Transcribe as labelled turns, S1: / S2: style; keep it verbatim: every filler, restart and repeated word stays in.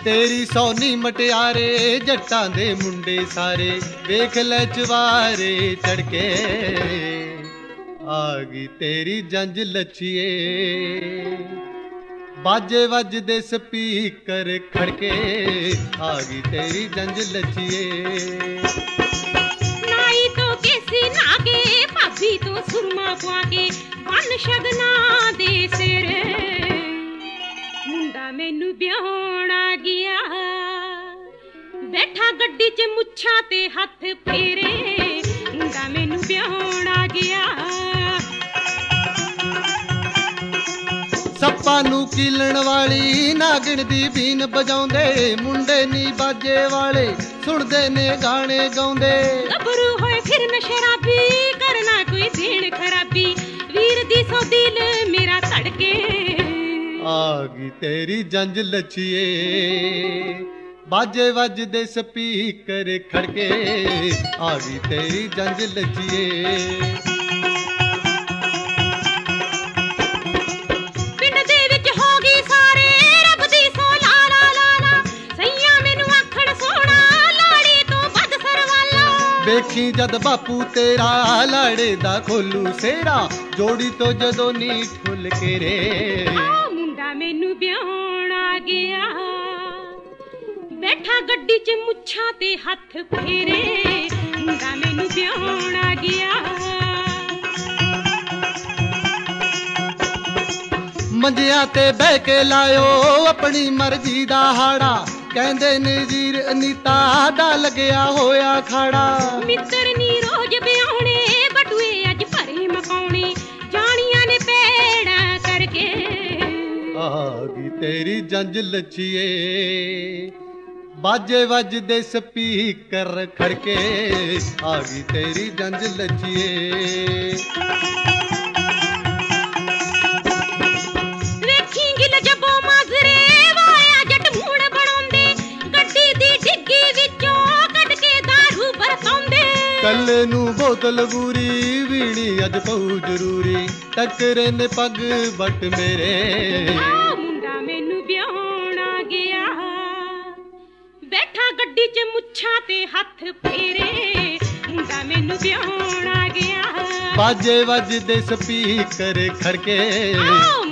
S1: तेरी सौनी मटियारे जट्टां दे मुंडे सारे वेख लै चवारे चढ़के आ गई तेरी जंज लच्छिए बाजे वजदे स्पीकर खड़के आ गई तेरी जंज लच्छिए
S2: नाई तो केसी नागे भाभी तो सुरमा पुआके बन शगना दे सिर मुंडा मैनू ब्याहण आ गया बैठा गड्डी च मुच्छां ते हथ फेरे मुंडा मैनू ब्याहण आ गया
S1: सप्पा नू कीलण वाली नागिण दी बीन बजाउंदे मुंडे नी बाजे वाले सुनदे ने गाने गाउंदे
S2: गभरू होए फिर न शराबी करना कोई भेड़ खराबी वीर दी सो दिल मेरा धड़के
S1: आ गई तेरी जंज लच्छिए बाजे वजदे स्पीकर खड़के आ गई तेरी जंज लच्छिए देखी जद बापू तेरा लाड़े दा खोलू सेरा जोड़ी तो जदों नी ठुल के रे
S2: मुंडा मैनू ब्याहण आ गया बैठा गड्डी च मुच्छां ते हथ फेरे मुंडा मैनू ब्याहण आ गया
S1: मंजिया ते बह के लायो अपनी मर्जी दा हाड़ा कहंदे नजीर अनीता दा लगया होया खाड़ा
S2: मित्र नी रोज ब्याहणे बटुए अज भरे मकाउने जानियां ने पेड़ा करके
S1: आ गई तेरी जंज लच्छिए बाजे वजदे स्पीकर खड़के आ गई तेरी जंज लच्छिए कल नू बोतल पूरी वीणी अज पऊ जरूरी टकरे ने पग बट मेरे
S2: मुंडा मैनू ब्याहण आ गया बैठा गड्डी च मुच्छां ते हथ फेरे मुंडा मैनू ब्याहण आ गया
S1: बाजे वजदे स्पीकर खड़के